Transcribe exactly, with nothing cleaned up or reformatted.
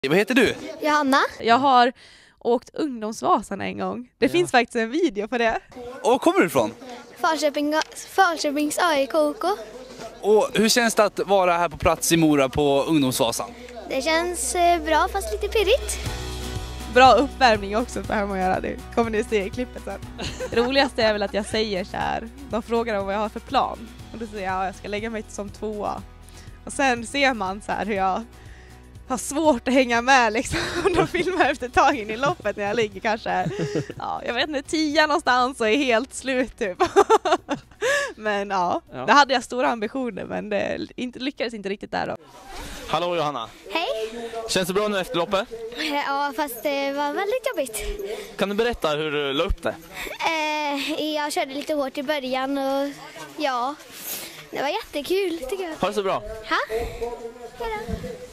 Vad heter du? Johanna. Jag har åkt ungdomsvasan en gång. Det ja. finns faktiskt en video på det. Och var kommer du ifrån? Falköping, Falköpings A I K K. Och hur känns det att vara här på plats i Mora på ungdomsvasan? Det känns bra fast lite pirrigt. Bra uppvärmning också för hemma att göra det. Kommer ni se i klippet sen. Det roligaste är väl att jag säger så här. De frågar om vad jag har för plan. Och då säger jag att jag ska lägga mig som tvåa. Och sen ser man så här hur jag har svårt att hänga med liksom. De filmar efter tag in i loppet när jag ligger kanske, ja, jag vet inte, tio någonstans och är helt slut typ. Men ja, ja, det hade jag stora ambitioner men det inte, lyckades inte riktigt där då. Hallå Johanna. Hej. Känns det bra nu efter loppet? Ja, fast det var väldigt jobbigt. Kan du berätta hur du la upp det? Eh, jag körde lite hårt i början och ja, det var jättekul tycker jag. Ha det så bra. Ha? Hej då.